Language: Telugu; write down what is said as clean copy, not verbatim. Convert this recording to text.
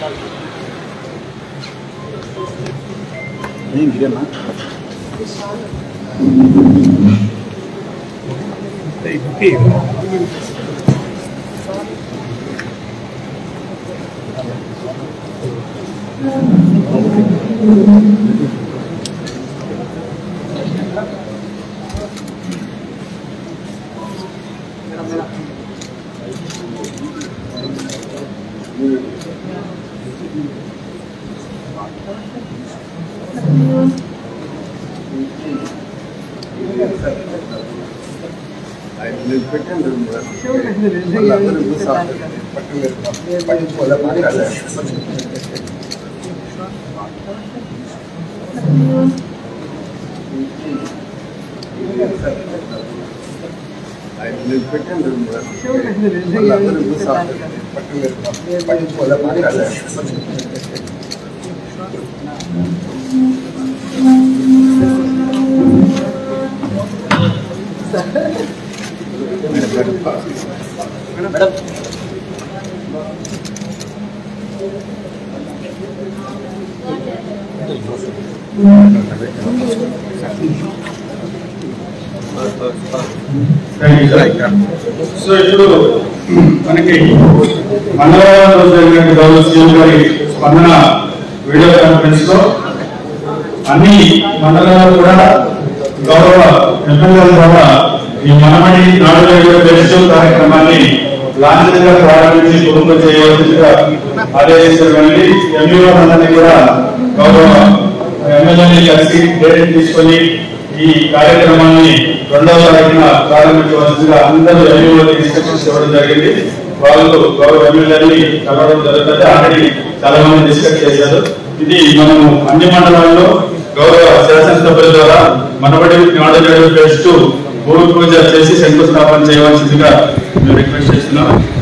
సో ఇప్పుడు మనకి మంగళవారం రోజు జరిగిన గౌరవ సీఎం గారి స్పందన వీడియో కాన్ఫరెన్స్ లో అన్ని మండలాలు కూడా గౌరవ ఎమ్మెల్యేల ద్వారా ఈ మనమడి నాడు ఫెస్టివల్ కార్యక్రమాన్ని లాంఛనంగా ప్రారంభించి కుటుంబం చేయవలసిందిగా ఆదేశించండి. ఎంఈఓ అందరినీ కూడా గౌరవ ఎమ్మెల్యేని కలిసి డేట్ తీసుకొని ఈ కార్యక్రమాన్ని 2వ తారీఖున ప్రారంభించవలసిందిగా అందరూ ఎంఈఓకి ఇన్స్ట్రక్షన్స్ ఇవ్వడం జరిగింది. వాళ్ళు గౌరవ ఎమ్మెల్యేని కలవడం జరుగుతుంది. ఆల్రెడీ చాలా మంది డిస్కస్ చేశారు. ఇది మనము అన్ని మండలాల్లో గౌరవ శాసనసభ్యుల ద్వారా మనబడి నాడు ఫెస్ట్ భూమి పూజ చేసి శంకుస్థాపన చేయవలసిందిగా మేము రిక్వెస్ట్ చేస్తున్నాం.